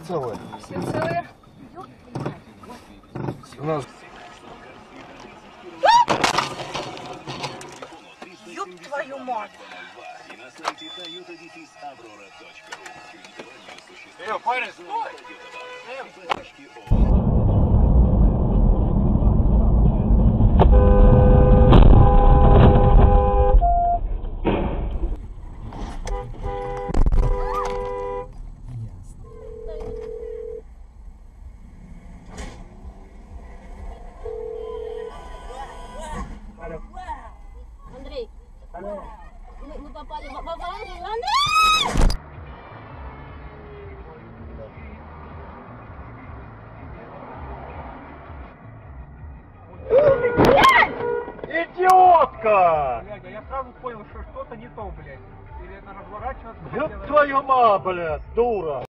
целые? Все целые. У нас... Ёб твою мать! Парень, Андрей, мы попали в аварию. Андрей! идиотка! Блядь, а я сразу понял, что что-то не то, блядь. Или надо разворачиваться. Ёб твою мать, блядь, дура!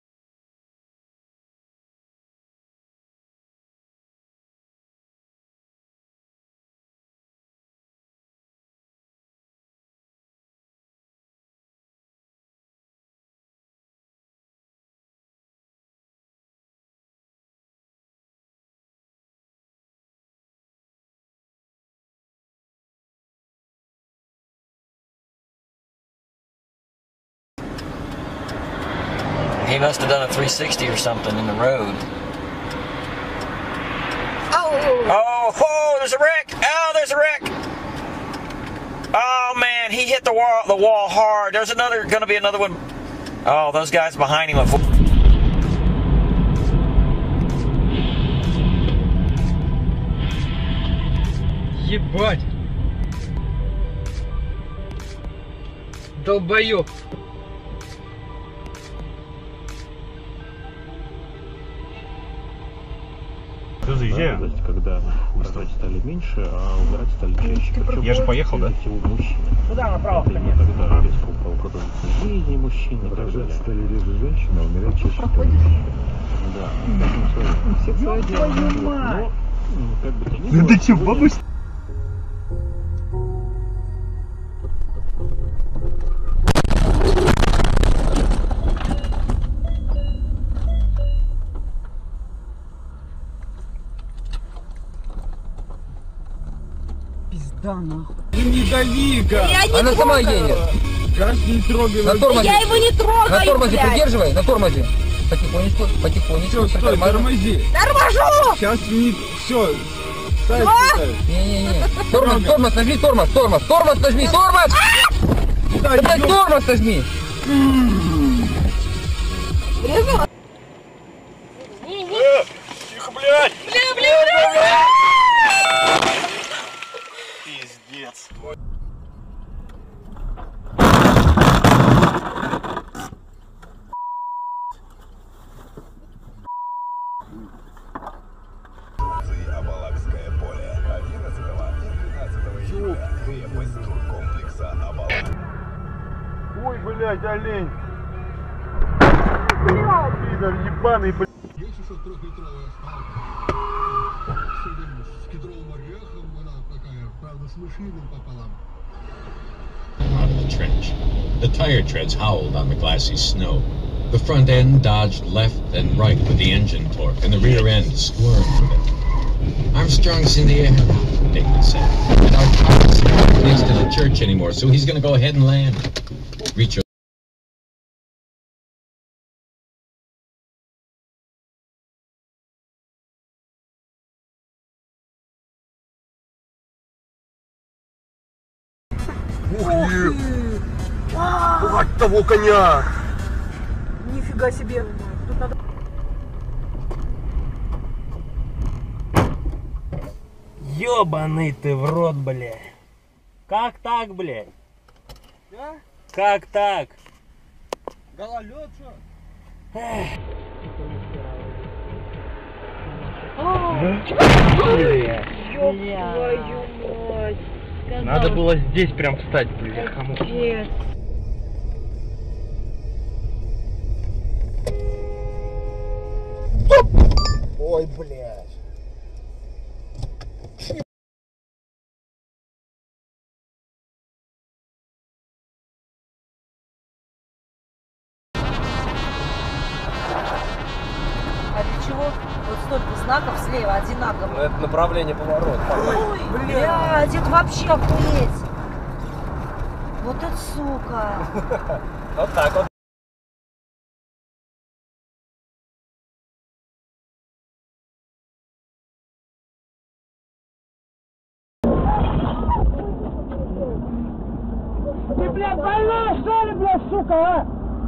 He must have done a 360 or something in the road. Oh, whoa, there's a wreck! Oh, there's a wreck! Oh man, he hit the wall hard. There's gonna be another one. Oh, those guys behind him. Ебать! Долбоёб! Заезжаю. Когда рожать стали меньше, а умирать стали чаще. Причем Я же поехал, да? всего мужчины. Туда, направо, Это именно тогда резко упала продолжительность жизни мужчин. Рожать стали реже женщины, а умирать чаще мужчины. Да, все свое дело. Но, как бы то ни было, ты чё, бабусь? Пизда нахуй. Не дави-ка! Я не Она сама трогаю. едет. Как не трогай? На тормозе. Я его не трогаю, На тормозе блядь. придерживай, на тормозе. Потихонечку, потихонечку. Стой, тормози. Торможу! Сейчас не... Все. Ставь, ставь. Не-не-не. Тормоз нажми, тормоз нажми, тормоз! Да, Блядь, тормоз нажми! Тихо, блядь! Бля! Пиздец. Абалакское поле 11 и 12 июля крепость туркомплекса Абалак. Ой, блядь, олень! Пидор ебаный, блядь! Есть еще 3-литровая палка. С кедровым орехом, она такая, правда, с мышиным пополам. Out of the trench. The tire treads howled on the glassy snow. The front end dodged left and right with the engine torque, and the rear end squirmed with it. Armstrong's in the air, David said. And our pilot's not next to the church anymore, so he's gonna go ahead and land. Reach your Ух ты! Мать того коня! Нифига себе. Тут надо... Ёбаный ты в рот, блядь. Как так, блядь? Да? Как так? Гололед, что? Ёб твою мать. Надо было здесь прям встать, блядь. Капец. Ой, блядь! налево одинаково. Это направление поворота. Ой, блядь, это вообще охуеть. Вот это сука. Вот так вот. Ты, блядь, больная, что ли, блядь, сука, а?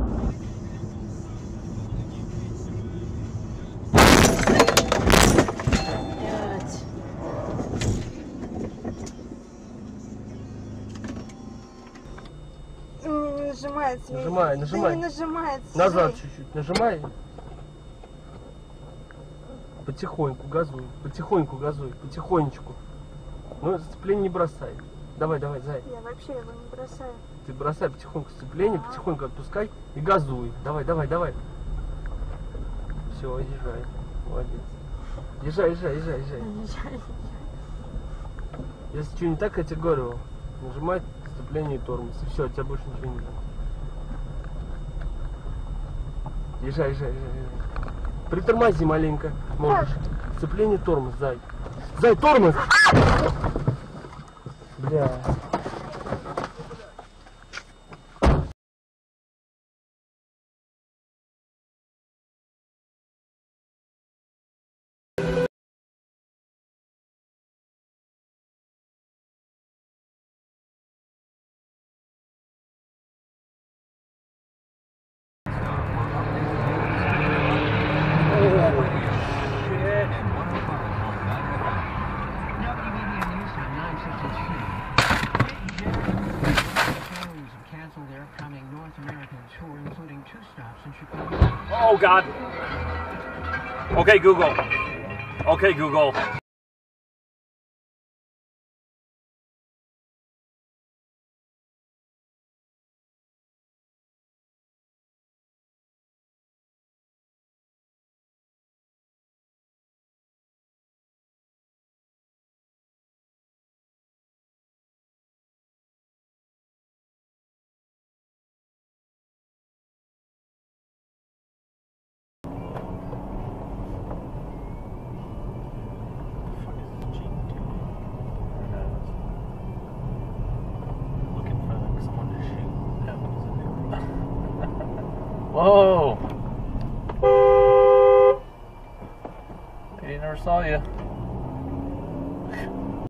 Не нажимается. Нажимай, нажимай. Да не нажимается. Назад чуть-чуть. Нажимай. Потихоньку газуй. Потихоньку газуй. Потихонечку. Ну, сцепление не бросай. Давай, давай, зай. Я вообще его не бросаю. Ты бросай потихоньку сцепление, потихоньку отпускай и газуй. Давай, давай, давай. Все, езжай. Молодец. Езжай, езжай, езжай, езжай. Если что не так, я тебе говорю, нажимай сцепление и тормоз. И все, от тебя больше ничего не надо. Езжай, езжай, езжай, езжай. Притормози маленько. Можешь. Сцепление, тормоз, зай. Зай, тормоз! Бля. Oh God. Okay, Google. Okay, Google. Whoa! He never saw you.